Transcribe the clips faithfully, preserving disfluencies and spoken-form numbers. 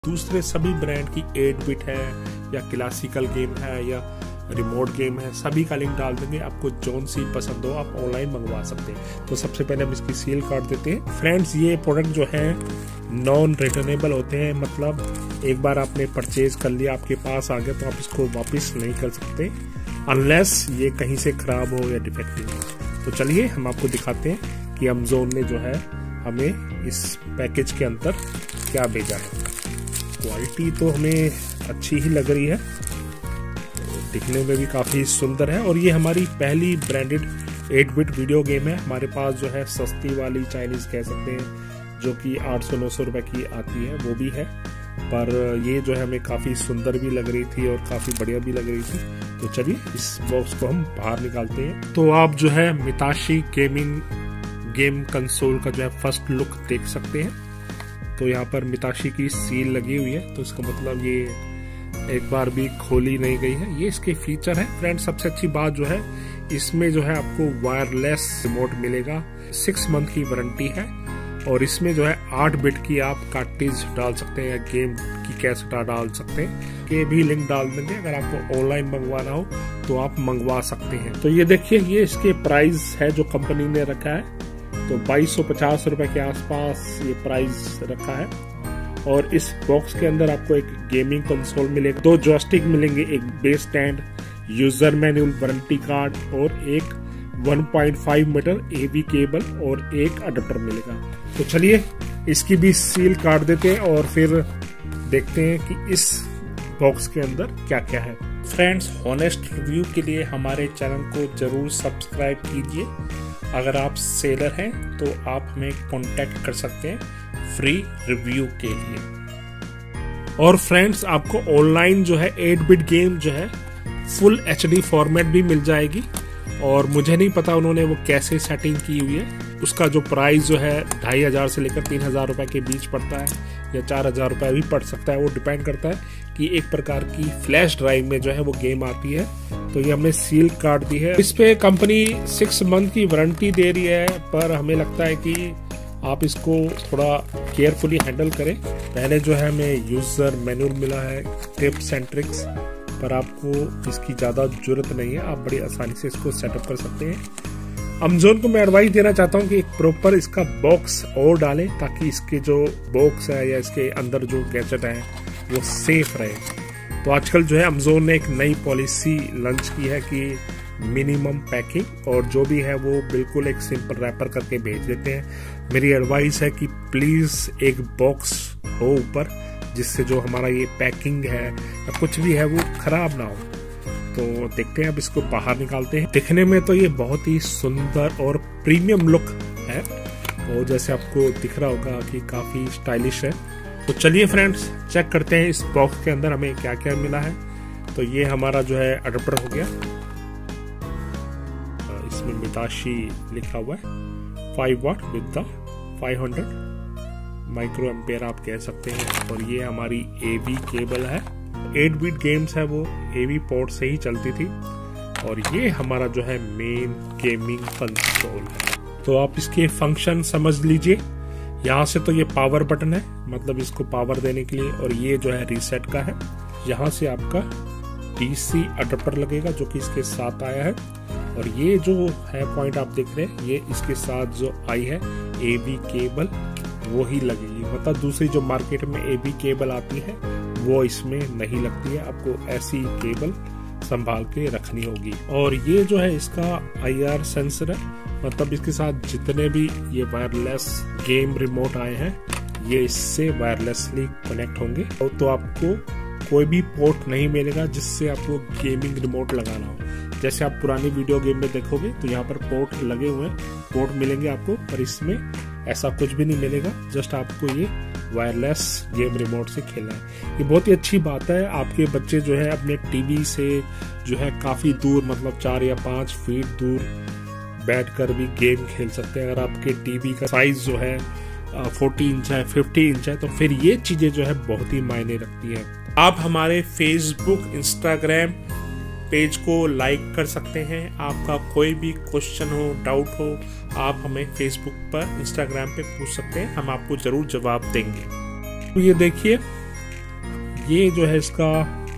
दूसरे सभी ब्रांड की एट बिट है या क्लासिकल गेम है या रिमोट गेम है, सभी का लिंक डाल देंगे। आपको जोन सी पसंद हो आप ऑनलाइन मंगवा सकते हैं। तो सबसे पहले हम इसकी सील काट देते हैं। फ्रेंड्स, ये प्रोडक्ट जो है नॉन रिटर्नेबल होते हैं, मतलब एक बार आपने परचेज कर लिया, आपके पास आ गया तो आप इसको वापस नहीं कर सकते अनलेस ये कहीं से खराब हो या डिफेक्टिव हो। तो चलिए हम आपको दिखाते हैं कि अमेज़न ने जो है हमें इस पैकेज के अंदर क्या भेजा है। क्वालिटी तो हमें अच्छी ही लग रही है, दिखने में भी काफ़ी सुंदर है। और ये हमारी पहली branded eight bit video game है। हमारे पास जो है सस्ती वाली चाइनीज़ कह सकते हैं जो कि आठ सौ नौ सौ रुपए की आती है, वो भी है, पर ये जो है हमें काफ़ी सुंदर भी लग रही थी और काफ़ी बढ़िया भी लग रही थी। तो चलिए इस बॉक्स को हम बाहर निकालते हैं। तो आप जो है मिताशी गेमिंग गेम कंसोल का जो है फर्स्ट लुक देख सकते हैं। तो यहाँ पर मिताशी की सील लगी हुई है, तो इसका मतलब ये एक बार भी खोली नहीं गई है। ये इसके फीचर है। फ्रेंड्स, सबसे अच्छी बात जो है इसमें जो है आपको वायरलेस रिमोट मिलेगा, सिक्स मंथ की वारंटी है और इसमें जो है आठ बिट की आप कार्ट्रिज डाल सकते हैं या गेम की कैसेट डाल सकते हैं। ये भी लिंक डाल देंगे, अगर आपको ऑनलाइन मंगवाना हो तो आप मंगवा सकते हैं। तो ये देखिए, ये इसके प्राइस है जो कंपनी ने रखा है, तो बाईस सौ पचास रुपए के आसपास ये प्राइस रखा है। और इस बॉक्स के अंदर आपको एक गेमिंग कंसोल मिलेगा, दो जॉयस्टिक मिलेंगे, एक base stand, user manual, warranty card और एक one point five metre AV cable और एक अडेप्टर मिलेगा। तो चलिए इसकी भी सील काट देते हैं और फिर देखते हैं कि इस बॉक्स के अंदर क्या क्या है। फ्रेंड्स, हॉनेस्ट रिव्यू के लिए हमारे चैनल को जरूर सब्सक्राइब कीजिए। अगर आप सेलर हैं तो आप हमें कांटेक्ट कर सकते हैं फ्री रिव्यू के लिए। और फ्रेंड्स, आपको ऑनलाइन जो है एट बिट गेम जो है फुल एचडी फॉर्मेट भी मिल जाएगी। और मुझे नहीं पता उन्होंने वो कैसे सेटिंग की हुई है। उसका जो प्राइस जो है ढाई हजार से लेकर तीन हजार रुपए के बीच पड़ता है या चार हजार रुपए भी पड़ सकता है। वो डिपेंड करता है कि एक प्रकार की फ्लैश ड्राइव में जो है वो गेम आती है। तो ये हमने सील काट दी है। इस पे कंपनी सिक्स मंथ की वारंटी दे रही है, पर हमें लगता है कि आप इसको थोड़ा केयरफुली हैंडल करें। पहले जो है हमें यूजर मैनुअल मिला है, टिप्स एंड ट्रिक्स, पर आपको इसकी ज़्यादा जरूरत नहीं है, आप बड़ी आसानी से इसको सेटअप कर सकते हैं। अमेज़न को मैं एडवाइस देना चाहता हूँ कि एक प्रॉपर इसका बॉक्स और डालें ताकि इसके जो बॉक्स है या इसके अंदर जो गैजेट है वो सेफ रहे। तो आजकल जो है अमेज़न ने एक नई पॉलिसी लॉन्च की है कि मिनिमम पैकिंग, और जो भी है वो बिल्कुल एक सिंपल रैपर करके भेज देते हैं। मेरी एडवाइस है कि प्लीज़ एक बॉक्स हो ऊपर, जिससे जो हमारा ये पैकिंग है या कुछ भी है वो खराब ना हो। तो देखते हैं, अब इसको बाहर निकालते हैं। दिखने में तो ये बहुत ही सुंदर और प्रीमियम लुक है, और जैसे आपको दिख रहा होगा कि काफी स्टाइलिश है। तो चलिए फ्रेंड्स, चेक करते हैं इस बॉक्स के अंदर हमें क्या क्या मिला है। तो ये हमारा जो है अडेप्टर हो गया, इसमें मिताशी लिखा हुआ है, five watt with the five hundred micro ampere आप कह सकते हैं। और ये हमारी एवी केबल है। एट बिट गेम्स है वो एवी पोर्ट से ही चलती थी। और ये हमारा जो है मेन गेमिंग कंसोल है। तो आप इसके फंक्शन समझ लीजिए। यहाँ से तो ये पावर बटन है, मतलब इसको पावर देने के लिए, और ये जो है रीसेट का है। यहाँ से आपका डीसी अडेप्टर लगेगा जो कि इसके साथ आया है। और ये जो है पॉइंट आप देख रहे हैं, ये इसके साथ जो आई है एवी केबल वो ही लगेगी। मतलब दूसरी जो मार्केट में एवी केबल आती है वो इसमें नहीं लगती है, आपको ऐसी केबल संभाल के रखनी होगी। और ये जो है इसका आई आर सेंसर है, मतलब इसके साथ जितने भी ये वायरलेस गेम रिमोट आए हैं ये इससे वायरलेसली कनेक्ट होंगे। तो आपको कोई भी पोर्ट नहीं मिलेगा जिससे आपको गेमिंग रिमोट लगाना हो। जैसे आप पुरानी वीडियो गेम में देखोगे तो यहाँ पर पोर्ट लगे हुए हैं, पोर्ट मिलेंगे आपको, पर इसमें ऐसा कुछ भी नहीं मिलेगा। जस्ट आपको ये वायरलेस गेम रिमोट से खेलना है। ये बहुत ही अच्छी बात है। आपके बच्चे जो है अपने टीवी से जो है काफी दूर, मतलब चार या पांच फीट दूर बैठकर भी गेम खेल सकते हैं। अगर आपके टीवी का साइज जो है फोर्टी इंच है, फिफ्टी इंच है, तो फिर ये चीजें जो है बहुत ही मायने रखती हैं। आप हमारे फेसबुक, इंस्टाग्राम पेज को लाइक कर सकते हैं। आपका कोई भी क्वेश्चन हो, डाउट हो, आप हमें फेसबुक पर, इंस्टाग्राम पे पूछ सकते हैं, हम आपको जरूर जवाब देंगे। तो ये देखिए, ये जो है इसका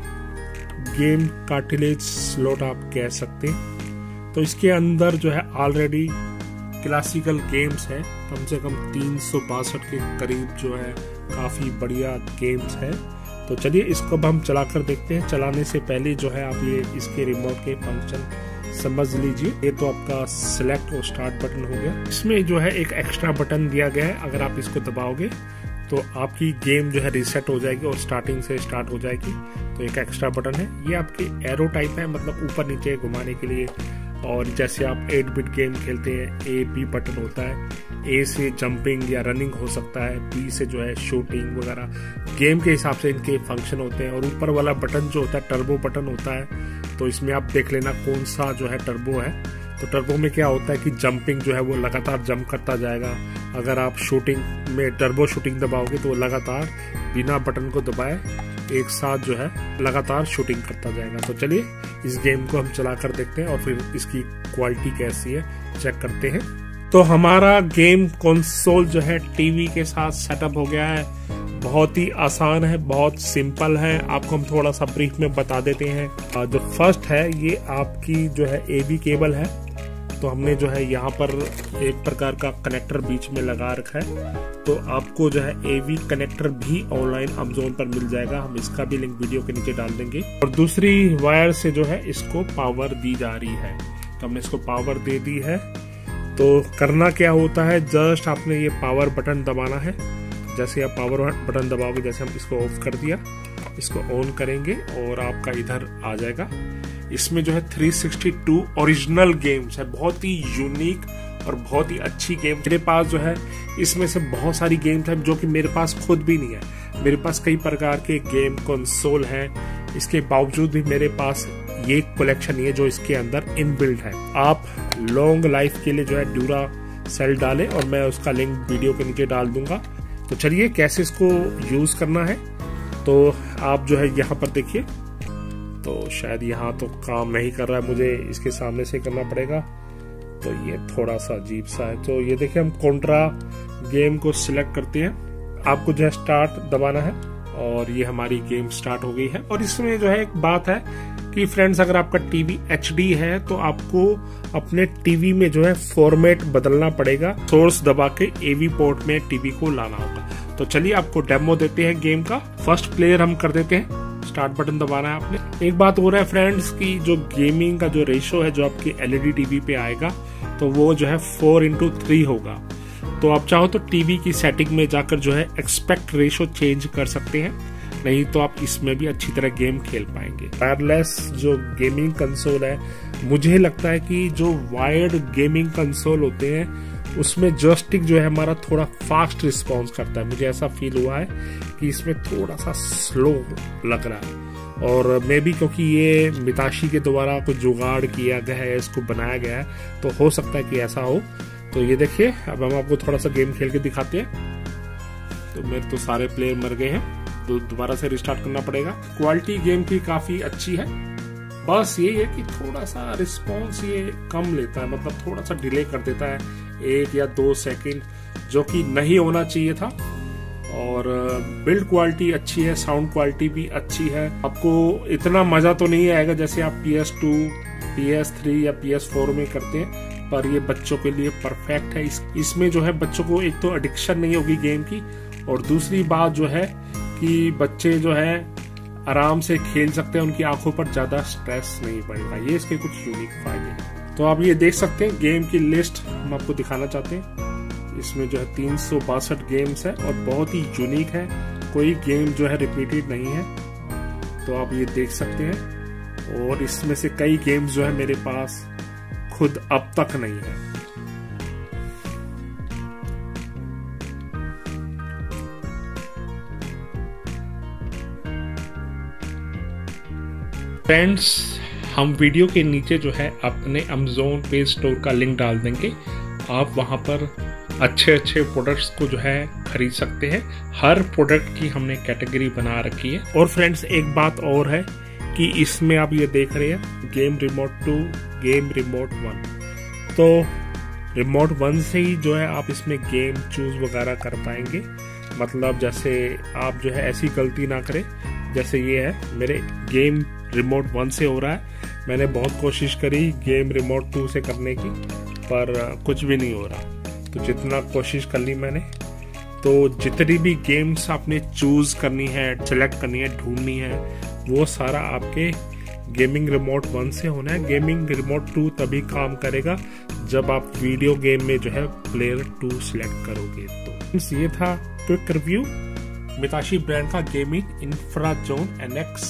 गेम कार्टिलेज स्लॉट आप कह सकते हैं। तो इसके अंदर जो है ऑलरेडी क्लासिकल गेम्स है, कम से कम तीन सौ बासठ के करीब जो है काफ़ी बढ़िया गेम्स है। तो चलिए इसको अब हम चलाकर देखते हैं। चलाने से पहले जो है आप ये इसके रिमोट के फंक्शन समझ लीजिए। ये तो आपका सिलेक्ट और स्टार्ट बटन हो गया। इसमें जो है एक एक्स्ट्रा बटन दिया गया है, अगर आप इसको दबाओगे तो आपकी गेम जो है रीसेट हो जाएगी और स्टार्टिंग से स्टार्ट हो जाएगी। तो एक एक्स्ट्रा बटन है, ये आपके एरो टाइप है, मतलब ऊपर नीचे घुमाने के लिए। और जैसे आप एट बिट गेम खेलते हैं, ए बी बटन होता है, ए से जंपिंग या रनिंग हो सकता है, बी से जो है शूटिंग वगैरह, गेम के हिसाब से इनके फंक्शन होते हैं। और ऊपर वाला बटन जो होता है टर्बो बटन होता है, तो इसमें आप देख लेना कौन सा जो है टर्बो है। तो टर्बो में क्या होता है कि जंपिंग जो है वो लगातार जंप करता जाएगा। अगर आप शूटिंग में टर्बो शूटिंग दबाओगे तो वो लगातार बिना बटन को दबाए एक साथ जो है लगातार शूटिंग करता जाएगा। तो चलिए इस गेम को हम चला कर देखते हैं और फिर इसकी क्वालिटी कैसी है चेक करते हैं। तो हमारा गेम कंसोल जो है टीवी के साथ सेटअप हो गया है। बहुत ही आसान है, बहुत सिंपल है। आपको हम थोड़ा सा ब्रीफ में बता देते हैं। जो फर्स्ट है ये आपकी जो है एवी केबल है। तो हमने जो है यहाँ पर एक प्रकार का कनेक्टर बीच में लगा रखा है। तो आपको जो है एवी कनेक्टर भी ऑनलाइन अमेज़न पर मिल जाएगा, हम इसका भी लिंक वीडियो के नीचे डाल देंगे। और दूसरी वायर से जो है इसको पावर दी जा रही है। तो हमने इसको पावर दे दी है। तो करना क्या होता है, जस्ट आपने ये पावर बटन दबाना है। जैसे आप पावर बटन दबाओगे, जैसे हम इसको ऑफ कर दिया, इसको ऑन करेंगे और आपका इधर आ जाएगा। इसमें जो है तीन सौ बासठ ओरिजिनल गेम्स है, बहुत ही यूनिक और बहुत ही अच्छी गेम। मेरे पास जो है इसमें से बहुत सारी गेम्स हैं जो कि मेरे पास खुद भी नहीं है। मेरे पास कई प्रकार के गेम कंसोल हैं, इसके बावजूद भी मेरे पास ये कलेक्शन है जो इसके अंदर इनबिल्ट है। आप लॉन्ग लाइफ के लिए जो है ड्यूरा सेल डालें और मैं उसका लिंक वीडियो के नीचे डाल दूंगा। तो चलिए कैसे इसको यूज करना है, तो आप जो है यहाँ पर देखिए। तो शायद यहाँ तो काम नहीं कर रहा है, मुझे इसके सामने से करना पड़ेगा। तो ये थोड़ा सा अजीब सा है। तो ये देखिए हम कॉन्ट्रा गेम को सिलेक्ट करते हैं, आपको जो है स्टार्ट दबाना है और ये हमारी गेम स्टार्ट हो गई है। और इसमें जो है एक बात है कि फ्रेंड्स, अगर आपका टीवी एच डी है तो आपको अपने टीवी में जो है फॉर्मेट बदलना पड़ेगा। सोर्स दबा के एवी पोर्ट में टीवी को लाना होगा। तो चलिए आपको डेमो देते हैं गेम का। फर्स्ट प्लेयर हम कर देते हैं, स्टार्ट बटन दबाना है आपने। एक बात हो रहा है फ्रेंड्स की जो गेमिंग का जो रेशो है जो आपकी एलईडी टीवी पे आएगा, तो वो जो है फोर इंटू थ्री होगा। तो आप चाहो तो टीवी की सेटिंग में जाकर जो है एक्सपेक्ट रेशो चेंज कर सकते हैं, नहीं तो आप इसमें भी अच्छी तरह गेम खेल पाएंगे। वायरलेस जो गेमिंग कंसोल है, मुझे लगता है कि जो वायर्ड गेमिंग कंसोल होते हैं उसमें जॉयस्टिक जो है हमारा थोड़ा फास्ट रिस्पॉन्स करता है। मुझे ऐसा फील हुआ है कि इसमें थोड़ा सा स्लो लग रहा है। और मे बी क्योंकि ये मिताशी के द्वारा कुछ जुगाड़ किया गया है, इसको बनाया गया है, तो हो सकता है कि ऐसा हो। तो ये देखिए अब हम आपको थोड़ा सा गेम खेल के दिखाते हैं। तो मेरे तो सारे प्लेयर मर गए हैं, तो दोबारा से रिस्टार्ट करना पड़ेगा। क्वालिटी गेम की काफी अच्छी है, बस ये है कि थोड़ा सा रिस्पॉन्स ये कम लेता है, मतलब थोड़ा सा डिले कर देता है, एक या दो सेकंड, जो कि नहीं होना चाहिए था। और बिल्ड क्वालिटी अच्छी है, साउंड क्वालिटी भी अच्छी है। आपको इतना मजा तो नहीं आएगा जैसे आप P S two, P S three या पी एस फोर में करते हैं, पर ये बच्चों के लिए परफेक्ट है। इस, इसमें जो है बच्चों को एक तो एडिक्शन नहीं होगी गेम की, और दूसरी बात जो है कि बच्चे जो है आराम से खेल सकते हैं, उनकी आंखों पर ज्यादा स्ट्रेस नहीं पड़ेगा। ये इसके कुछ यूनिक फायदे हैं। तो आप ये देख सकते हैं गेम की लिस्ट हम आपको दिखाना चाहते हैं। इसमें जो है तीन सौ बासठ गेम्स है और बहुत ही यूनिक है, कोई गेम जो है रिपीटेड नहीं है। तो आप ये देख सकते हैं, और इसमें से कई गेम्स जो है मेरे पास खुद अब तक नहीं है। फ्रेंड्स, हम वीडियो के नीचे जो है अपने अमेज़न पे स्टोर का लिंक डाल देंगे। आप वहां पर अच्छे अच्छे प्रोडक्ट्स को जो है खरीद सकते हैं। हर प्रोडक्ट की हमने कैटेगरी बना रखी है। और फ्रेंड्स, एक बात और है कि इसमें आप ये देख रहे हैं game remote two, game remote one. तो रिमोट वन से ही जो है आप इसमें गेम चूज वगैरह कर पाएंगे। मतलब जैसे आप जो है ऐसी गलती ना करें जैसे ये है, मेरे गेम रिमोट वन से हो रहा है। मैंने बहुत कोशिश करी गेम रिमोट टू से करने की, पर कुछ भी नहीं हो रहा। तो जितना कोशिश कर ली मैंने, तो जितनी भी गेम्स आपने चूज करनी है, सेलेक्ट करनी है, ढूंढनी है, वो सारा आपके गेमिंग रिमोट वन से होना है। गेमिंग रिमोट टू तभी काम करेगा जब आप वीडियो गेम में जो है प्लेयर टू सिलेक्ट करोगे। तो ये था क्विक रिव्यू मिताशी ब्रांड का gaming Infrazone N X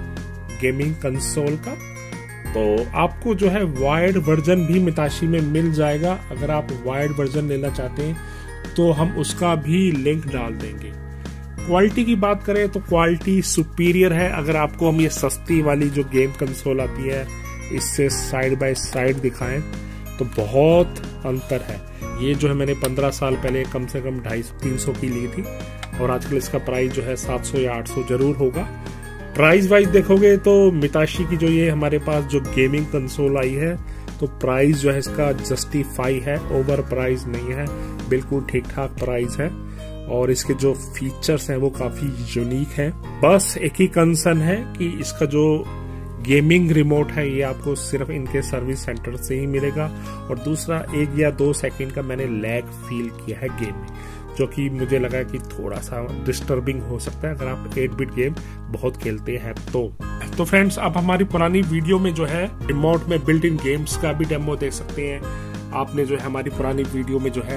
gaming console का। तो आपको जो है वायर्ड वर्जन भी मिताशी में मिल जाएगा। अगर आप वायर्ड वर्जन लेना चाहते हैं तो हम उसका भी लिंक डाल देंगे। क्वालिटी की बात करें तो क्वालिटी सुपीरियर है। अगर आपको हम ये सस्ती वाली जो गेम कंसोल आती है इससे साइड बाय साइड दिखाएं तो बहुत अंतर है। ये जो है मैंने पंद्रह साल पहले कम से कम ढाई सौ तीन सौ की ली थी और आजकल इसका प्राइस जो है सात सौ या आठ सौ जरूर होगा। प्राइस वाइज देखोगे तो मिताशी की जो ये हमारे पास जो गेमिंग कंसोल आई है तो प्राइस जो है इसका जस्टिफाई है, ओवर प्राइस नहीं है, बिल्कुल ठीक ठाक प्राइस है। और इसके जो फीचर्स हैं वो काफी यूनिक हैं। बस एक ही कंसर्न है कि इसका जो गेमिंग रिमोट है ये आपको सिर्फ इनके सर्विस सेंटर से ही मिलेगा। और दूसरा, एक या दो सेकंड का मैंने लैग फील किया है गेम में, जो कि मुझे लगा कि थोड़ा सा डिस्टर्बिंग हो सकता है अगर आप एट बिट गेम बहुत खेलते हैं तो। तो फ्रेंड्स, अब हमारी पुरानी वीडियो में जो है रिमोट में बिल्ट इन गेम्स का भी डेमो देख सकते हैं। आपने जो है हमारी पुरानी वीडियो में जो है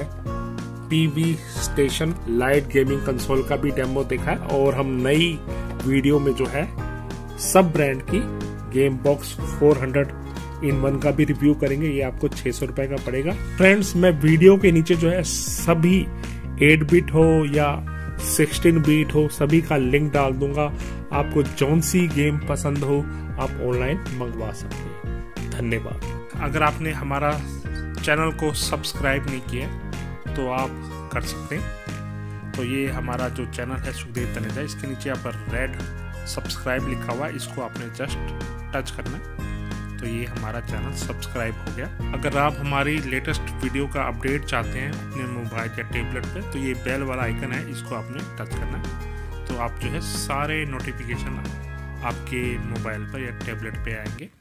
PV station light gaming console का भी डेमो देखा है। और हम नई वीडियो में जो है सब ब्रांड की game box four hundred in one का भी रिव्यू करेंगे। ये आपको छह सौ रुपए का पड़ेगा। फ्रेंड्स, मैं वीडियो के नीचे जो है सभी एट बिट हो या सिक्सटीन बिट हो सभी का लिंक डाल दूंगा। आपको जौन सी गेम पसंद हो आप ऑनलाइन मंगवा सकते हैं। धन्यवाद। अगर आपने हमारा चैनल को सब्सक्राइब नहीं किया तो आप कर सकते हैं। तो ये हमारा जो चैनल है सुखदेव तनेजा, इसके नीचे यहाँ पर रेड सब्सक्राइब लिखा हुआ है, इसको आपने जस्ट टच करना है तो ये हमारा चैनल सब्सक्राइब हो गया। अगर आप हमारी लेटेस्ट वीडियो का अपडेट चाहते हैं अपने मोबाइल या टेबलेट पे तो ये बेल वाला आइकन है, इसको आपने टच करना है तो आप जो है सारे नोटिफिकेशन आपके मोबाइल पर या टेबलेट पे आएंगे।